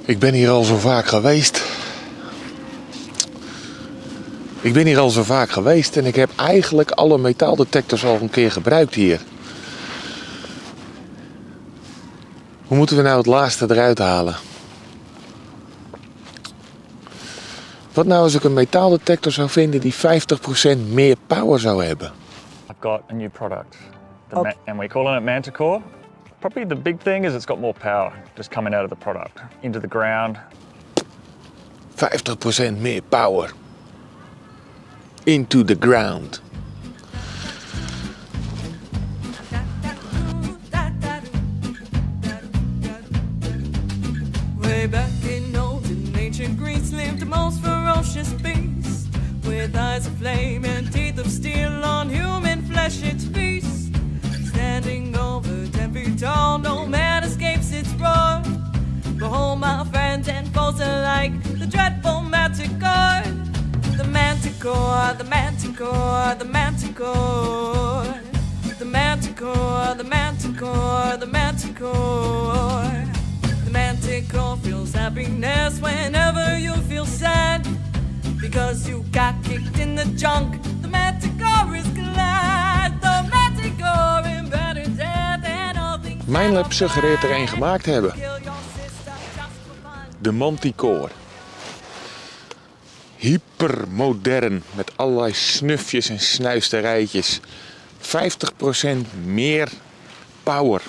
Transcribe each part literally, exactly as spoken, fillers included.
Ik ben hier al zo vaak geweest. Ik ben hier al zo vaak geweest en ik heb eigenlijk alle metaaldetectors al een keer gebruikt hier. Hoe moeten we nou het laatste eruit halen? Wat nou als ik een metaaldetector zou vinden die vijftig procent meer power zou hebben? I've got a new product, the Oh. ma and we're calling it Manticore. Probably the big thing is it's got more power just coming out of the product into the ground. vijftig procent meer power. Into the ground. Way back in olden ancient Greece lived the most ferocious beast, with eyes of flame and teeth of steel. On human flesh its feast, standing over ten feet tall, no man escapes its roar. Behold, my friends and foes alike, the dreadful Manticore. The Manticore, the Manticore, the Manticore. The Manticore, the Manticore, the Manticore. The Manticore feels happiness whenever you feel sad, because you got kicked in the junk. The Manticore is glad. The Manticore in better death and all things. Mijn lab suggereert er een gemaakt te hebben. De Manticore. Hypermodern, met allerlei snufjes en snuisterijtjes. vijftig procent meer power.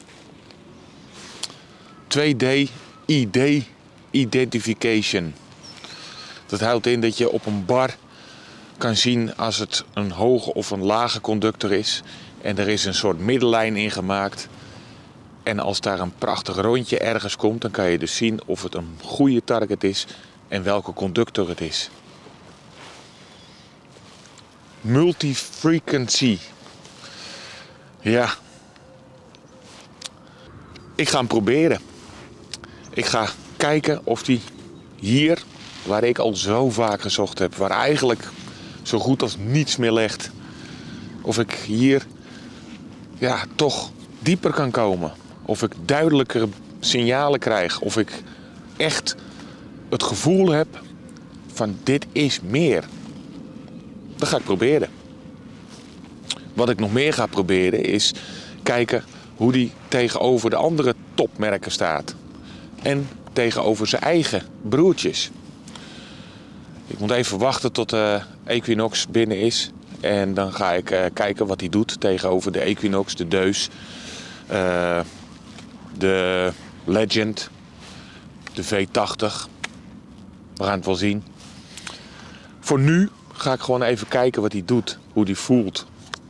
twee D I D identification. Dat houdt in dat je op een bar kan zien als het een hoge of een lage conductor is. En er is een soort middellijn in gemaakt. En als daar een prachtig rondje ergens komt, dan kan je dus zien of het een goede target is en welke conductor het is. Multi-frequency. Ja. Ik ga hem proberen. Ik ga kijken of die hier, waar ik al zo vaak gezocht heb, waar eigenlijk zo goed als niets meer ligt, of ik hier ja, toch dieper kan komen. Of ik duidelijkere signalen krijg. Of ik echt het gevoel heb van dit is meer. Dat ga ik proberen. Wat ik nog meer ga proberen is kijken hoe die tegenover de andere topmerken staat. En tegenover zijn eigen broertjes. Ik moet even wachten tot de Equinox binnen is. En dan ga ik uh, kijken wat hij doet tegenover de Equinox, de Deus, uh, de Legend, de V tachtig. We gaan het wel zien. Voor nu ga ik gewoon even kijken wat hij doet, hoe hij voelt.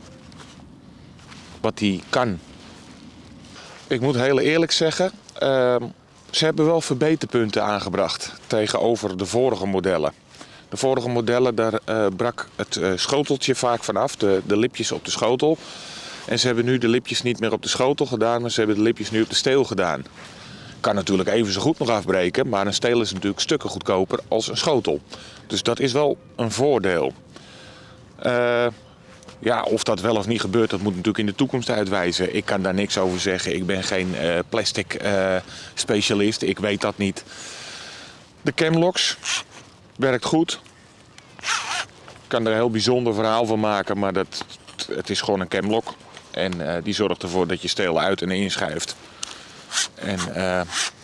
Wat hij kan. Ik moet heel eerlijk zeggen, uh, ze hebben wel verbeterpunten aangebracht tegenover de vorige modellen. De vorige modellen, daar uh, brak het uh, schoteltje vaak vanaf, de, de lipjes op de schotel. En ze hebben nu de lipjes niet meer op de schotel gedaan, maar ze hebben de lipjes nu op de steel gedaan. Kan natuurlijk even zo goed nog afbreken, maar een steel is natuurlijk stukken goedkoper als een schotel. Dus dat is wel een voordeel. Uh, ja, of dat wel of niet gebeurt, dat moet natuurlijk in de toekomst uitwijzen. Ik kan daar niks over zeggen. Ik ben geen uh, plastic uh, specialist, ik weet dat niet. De Camlocks werkt goed. Ik kan er een heel bijzonder verhaal van maken, maar dat, het is gewoon een camlock. En uh, die zorgt ervoor dat je steel uit en inschuift. En uh,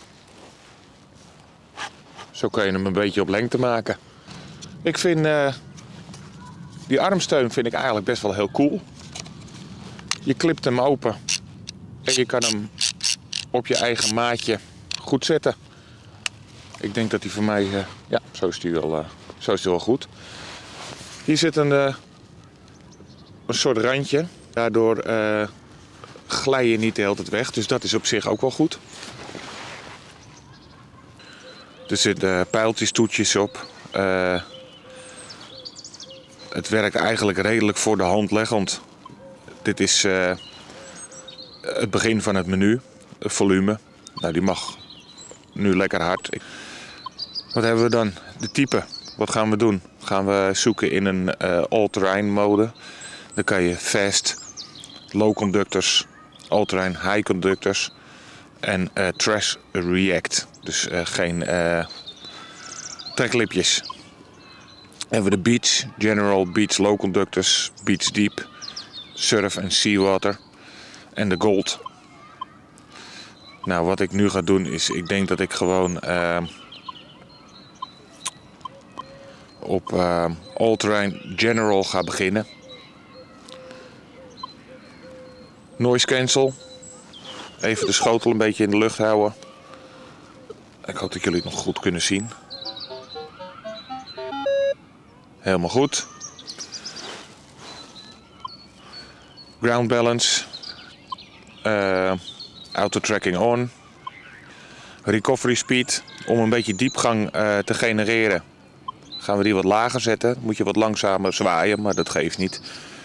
zo kan je hem een beetje op lengte maken. Ik vind uh, die armsteun vind ik eigenlijk best wel heel cool. Je klipt hem open en je kan hem op je eigen maatje goed zetten. Ik denk dat die voor mij, uh, ja, zo is die wel, uh, zo is die wel goed. Hier zit een, uh, een soort randje. Daardoor uh, glij je niet de hele tijd weg. Dus dat is op zich ook wel goed. Er zitten pijltjes, toetjes op. Uh, het werkt eigenlijk redelijk voor de hand liggend. Dit is uh, het begin van het menu. Het volume. Nou, die mag nu lekker hard. Wat hebben we dan? De type. Wat gaan we doen? Gaan we zoeken in een uh, all-terrain mode. Dan kan je fast, low conductors, all-terrain, high conductors. En uh, Trash React. Dus uh, geen uh, treklipjes. Hebben we de Beats, General, Beats Low Conductors, Beats Deep, Surf en Seawater. En de Gold. Nou, wat ik nu ga doen is, ik denk dat ik gewoon uh, op uh, All Terrain General ga beginnen. Noise cancel. Even de schotel een beetje in de lucht houden. Ik hoop dat jullie het nog goed kunnen zien. Helemaal goed. Ground balance. Uh, auto tracking on. Recovery speed. Om een beetje diepgang uh, te genereren gaan we die wat lager zetten. Moet je wat langzamer zwaaien, maar dat geeft niet.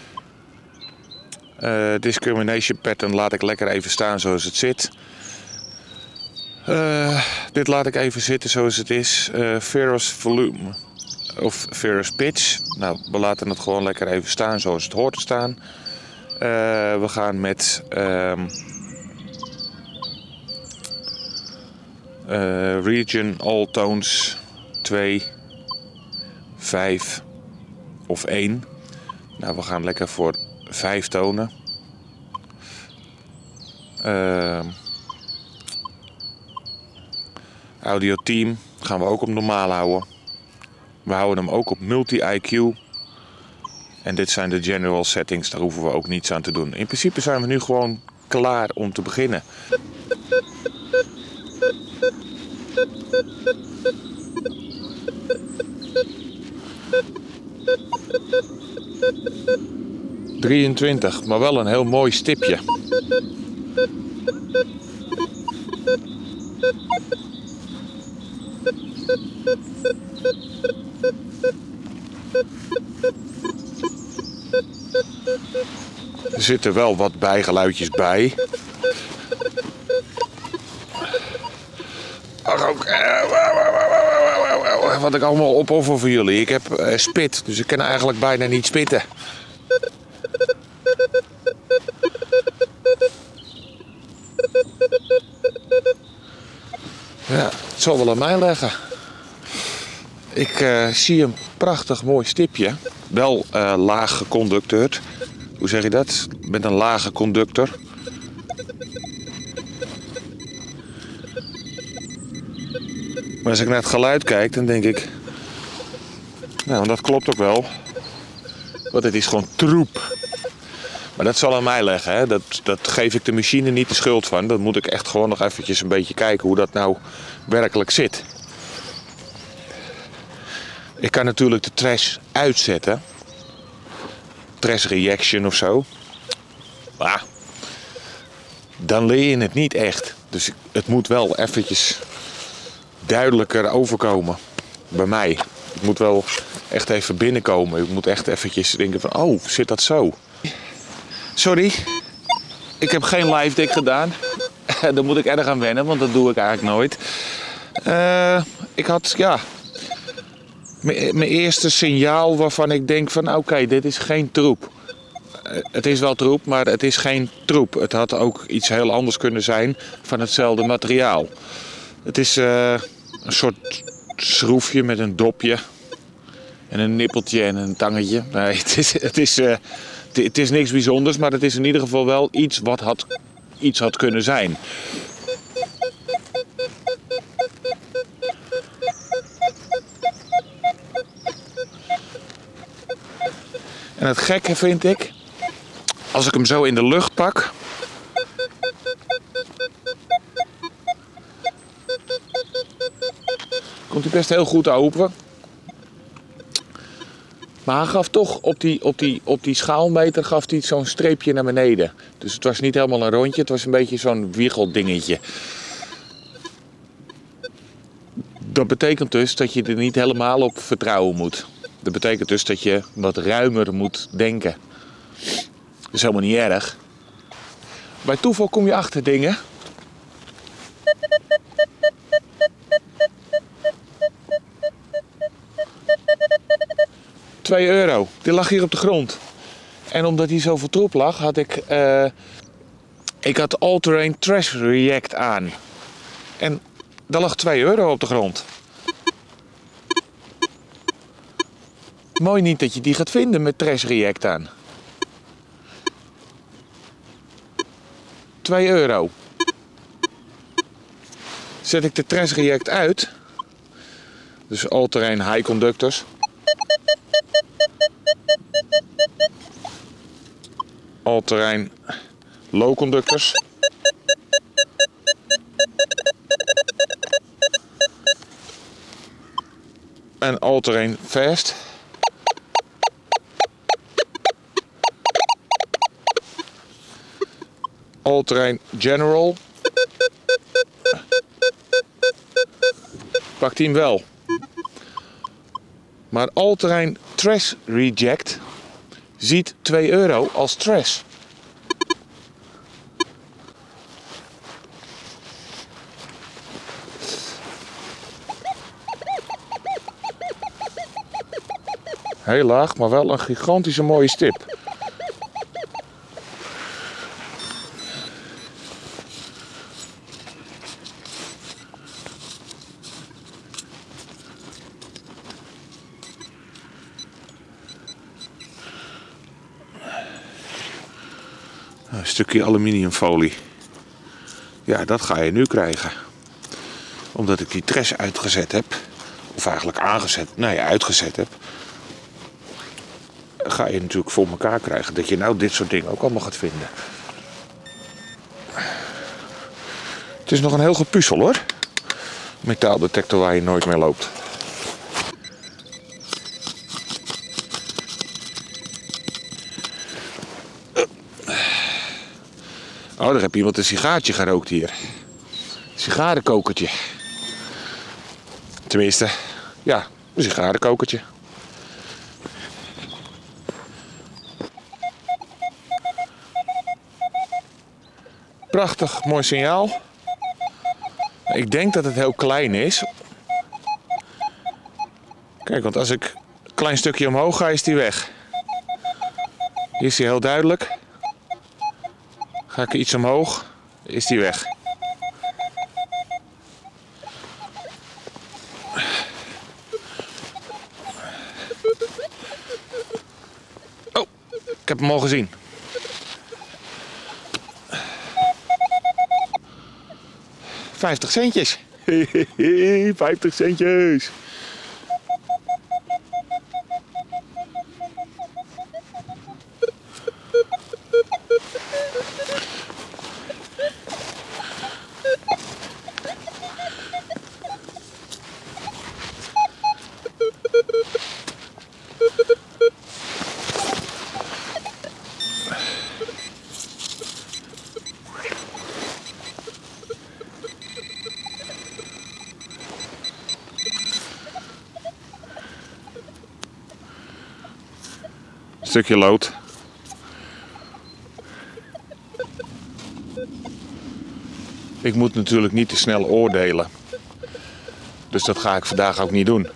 Uh, discrimination pattern laat ik lekker even staan zoals het zit. Uh, dit laat ik even zitten zoals het is. Uh, Ferrous volume of Ferrous pitch. Nou, we laten het gewoon lekker even staan zoals het hoort te staan. Uh, we gaan met um, uh, region all tones twee, vijf of één. Nou, we gaan lekker voor vijf tonen. Uh, audio team gaan we ook op normaal houden. We houden hem ook op multi-I Q. En dit zijn de general settings, daar hoeven we ook niets aan te doen. In principe zijn we nu gewoon klaar om te beginnen. drieëntwintig, maar wel een heel mooi stipje. Er zitten wel wat bijgeluidjes bij. Ach, ook, wat ik allemaal opoffer voor jullie. Ik heb uh, spit, dus ik kan eigenlijk bijna niet spitten. Ja, het zal wel aan mij leggen. Ik uh, zie een prachtig mooi stipje. Wel uh, laag geconducteerd. Hoe zeg je dat? Met een lage conductor. Maar als ik naar het geluid kijk, dan denk ik... Nou, dat klopt ook wel. Want het is gewoon troep. Maar dat zal aan mij leggen. Hè? Dat, dat geef ik de machine niet de schuld van. Dan moet ik echt gewoon nog eventjes een beetje kijken hoe dat nou werkelijk zit. Ik kan natuurlijk de trash uitzetten. Trash reaction of zo. Maar dan leer je het niet echt. Dus het moet wel eventjes duidelijker overkomen. Bij mij. Het moet wel echt even binnenkomen. Ik moet echt eventjes denken van, oh, zit dat zo? Sorry, ik heb geen live dik gedaan. Daar moet ik erg aan wennen, want dat doe ik eigenlijk nooit. Uh, ik had, ja... Mijn eerste signaal waarvan ik denk van oké, okay, dit is geen troep. Het is wel troep, maar het is geen troep. Het had ook iets heel anders kunnen zijn van hetzelfde materiaal. Het is uh, een soort schroefje met een dopje. En een nippeltje en een tangetje. Nee, het is, het is, uh, het, het is niks bijzonders, maar het is in ieder geval wel iets wat had, iets had kunnen zijn. En het gekke vind ik, als ik hem zo in de lucht pak, komt hij best heel goed open. Maar hij gaf toch op die, op die, op die schaalmeter gaf hij zo'n streepje naar beneden. Dus het was niet helemaal een rondje, het was een beetje zo'n wiegeldingetje. Dat betekent dus dat je er niet helemaal op vertrouwen moet. Dat betekent dus dat je wat ruimer moet denken. Dat is helemaal niet erg. Bij toeval kom je achter dingen. twee euro. Die lag hier op de grond. En omdat hier zoveel troep lag, had ik uh, Ik had All-Terrain Trash React aan. En daar lag twee euro op de grond. Mooi niet dat je die gaat vinden met Trash React aan. twee euro. Zet ik de Trash React uit. Dus All-Terrain High Conductors. All-Terrain Low Conductors. En All-Terrain Fast. All-Terrain General. Pakt hij hem wel. Maar All-Terrain Trash Reject ziet twee euro als trash. Heel laag, maar wel een gigantische mooie stip. Een stukje aluminiumfolie. Ja, dat ga je nu krijgen. Omdat ik die trash uitgezet heb. Of eigenlijk aangezet, nee, uitgezet heb. Ga je natuurlijk voor elkaar krijgen dat je nou dit soort dingen ook allemaal gaat vinden. Het is nog een heel gepuzzel hoor. Metaaldetector waar je nooit meer loopt. Oh, daar heb iemand een sigaartje gerookt hier. Sigarenkokertje. Tenminste, ja, een sigarenkokertje. Prachtig, mooi signaal. Ik denk dat het heel klein is. Kijk, want als ik een klein stukje omhoog ga, is die weg. Hier is die heel duidelijk. Ga ik iets omhoog, is die weg. Oh, ik heb hem al gezien. vijftig centjes. vijftig centjes. Stukje lood. Ik moet natuurlijk niet te snel oordelen. Dus dat ga ik vandaag ook niet doen.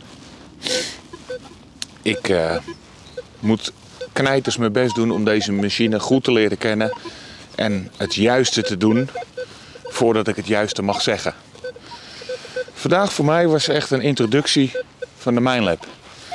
Ik uh, moet knijters mijn best doen om deze machine goed te leren kennen. En het juiste te doen voordat ik het juiste mag zeggen. Vandaag voor mij was echt een introductie van de Minelab.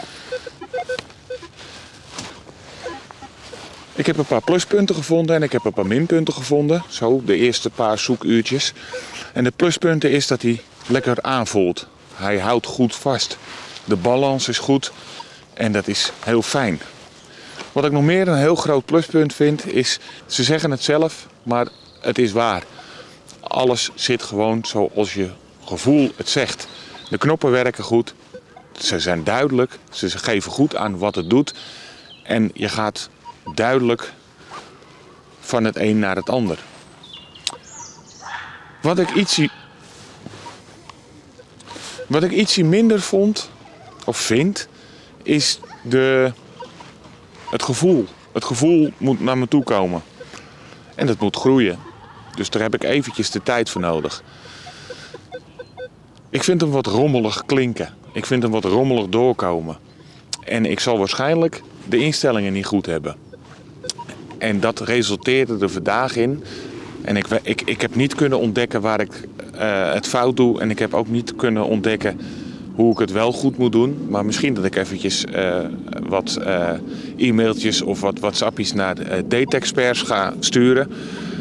Ik heb een paar pluspunten gevonden en ik heb een paar minpunten gevonden. Zo, de eerste paar zoekuurtjes. En de pluspunten is dat hij lekker aanvoelt. Hij houdt goed vast. De balans is goed en dat is heel fijn. Wat ik nog meer een heel groot pluspunt vind is, ze zeggen het zelf, maar het is waar. Alles zit gewoon zoals je gevoel het zegt. De knoppen werken goed, ze zijn duidelijk, ze geven goed aan wat het doet. En je gaat duidelijk van het een naar het ander. Wat ik ietsie, wat ik ietsie minder vond, of vind, is de, het gevoel. Het gevoel moet naar me toe komen. En dat moet groeien. Dus daar heb ik eventjes de tijd voor nodig. Ik vind hem wat rommelig klinken. Ik vind hem wat rommelig doorkomen. En ik zal waarschijnlijk de instellingen niet goed hebben. En dat resulteerde er vandaag in En ik, ik, ik heb niet kunnen ontdekken waar ik uh, het fout doe. En ik heb ook niet kunnen ontdekken hoe ik het wel goed moet doen. Maar misschien dat ik eventjes uh, wat uh, e-mailtjes of wat WhatsAppjes naar de uh, date-experts ga sturen.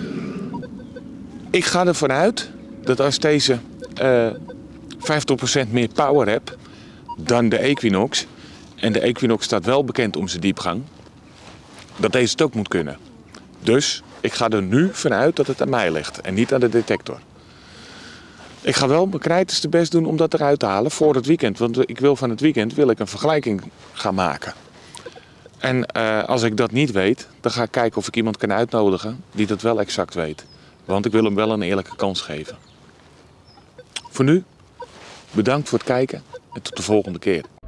Ik ga ervan uit dat als deze uh, vijftig procent meer power hebt dan de Equinox, en de Equinox staat wel bekend om zijn diepgang, dat deze het ook moet kunnen. Dus ik ga er nu vanuit dat het aan mij ligt en niet aan de detector. Ik ga wel mijn krijtste best doen om dat eruit te halen voor het weekend. Want ik wil van het weekend wil ik een vergelijking gaan maken. En uh, als ik dat niet weet, dan ga ik kijken of ik iemand kan uitnodigen die dat wel exact weet. Want ik wil hem wel een eerlijke kans geven. Voor nu, bedankt voor het kijken en tot de volgende keer.